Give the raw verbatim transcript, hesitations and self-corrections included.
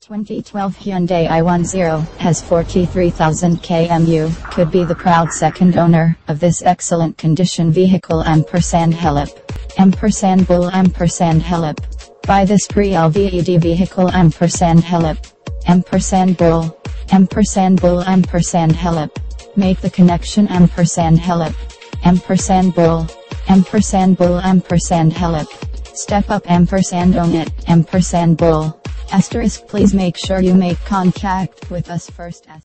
twenty twelve Hyundai i ten has forty-three thousand kilometers, could be the proud second owner of this excellent condition vehicle. Ampersand help. Ampersand bull. Ampersand help. Buy this pre-L V E D vehicle. Ampersand help. Ampersand bull. Ampersand bull. Ampersand help. Make the connection. Ampersand help. Ampersand bull. Ampersand bull. Ampersand help. Step up. Ampersand own it. Ampersand bull. Asterisk, please make sure you make contact with us first.